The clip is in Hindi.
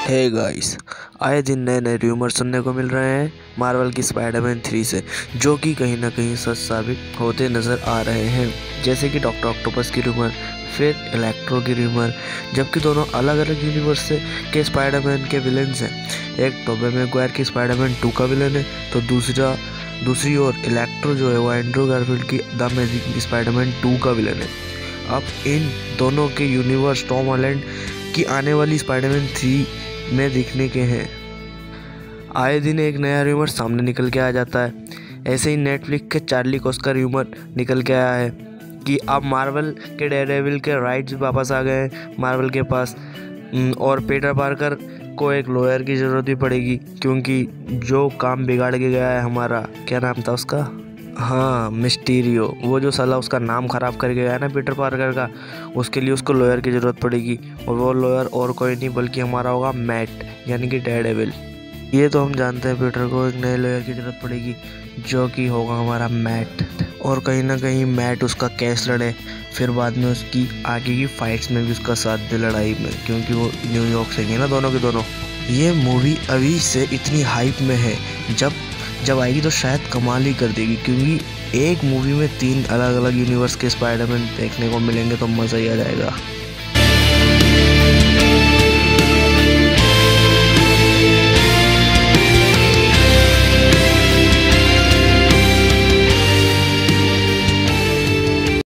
हे गाइस, आए दिन नए नए र्यूमर सुनने को मिल रहे हैं मार्वल की स्पाइडरमैन 3 से, जो कि कहीं ना कहीं सच साबित होते नज़र आ रहे हैं। जैसे कि डॉक्टर ऑक्टोपस की र्यूमर, फिर इलेक्ट्रो की र्यूमर, जबकि दोनों अलग अलग यूनिवर्स से के स्पाइडरमैन के विलेंस हैं। एक टोबे मैगवायर की स्पाइडरमैन 2 का विलन है, तो दूसरी ओर इलेक्ट्रो जो है वो एंड्रू गारफील्ड की द अमेजिंग स्पाइडरमैन 2 का विलन है। अब इन दोनों के यूनिवर्स टॉम हॉलैंड की आने वाली स्पाइडरमैन 3 में दिखने के हैं। आए दिन एक नया र्यूमर सामने निकल के आ जाता है। ऐसे ही नेटफ्लिक्स के चार्ली कोस का र्यूमर निकल के आया है कि अब मार्वल के डेयरडेविल के राइट्स वापस आ गए हैं मार्वल के पास, और पीटर पार्कर को एक लॉयर की ज़रूरत भी पड़ेगी, क्योंकि जो काम बिगाड़ के गया है हमारा, क्या नाम था उसका, हाँ मिस्टीरियो, वो जो साला उसका नाम ख़राब करके गया है ना पीटर पार्कर का, उसके लिए उसको लॉयर की ज़रूरत पड़ेगी। और वो लॉयर और कोई नहीं बल्कि हमारा होगा मैट, यानी कि डेयरडेविल। ये तो हम जानते हैं पीटर को एक नए लॉयर की ज़रूरत पड़ेगी, जो कि होगा हमारा मैट। और कहीं ना कहीं मैट उसका केस लड़े, फिर बाद में उसकी आगे की फाइट्स में भी उसका साथ दे लड़ाई में, क्योंकि वो न्यूयॉर्क से हैं ना दोनों के दोनों। ये मूवी अभी से इतनी हाइप में है, जब आएगी तो शायद कमाल ही कर देगी, क्योंकि एक मूवी में 3 अलग अलग यूनिवर्स के स्पाइडरमैन देखने को मिलेंगे तो मज़ा ही आ जाएगा।